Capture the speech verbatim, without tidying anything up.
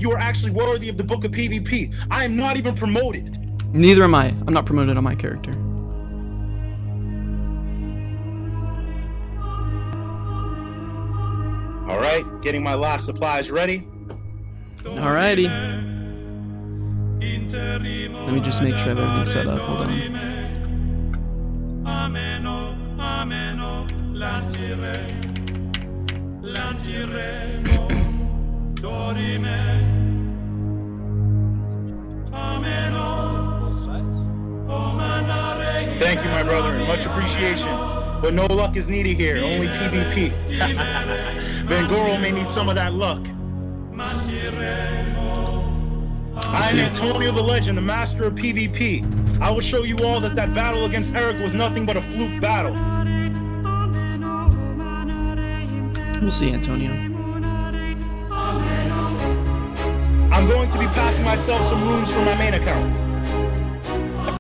you are actually worthy of the book of PvP. I am not even promoted. Neither am I. I'm not promoted on my character. Alright, getting my last supplies ready. Alrighty. Let me just make sure I have everything set up. Hold on. Thank you, my brother. Much appreciation. But no luck is needed here. Only PvP. Van Goro may need some of that luck. I am Antonio the Legend, the master of PvP. I will show you all that that battle against Eric was nothing but a fluke battle. We'll see, Antonio. I'm going to be passing myself some runes from my main account.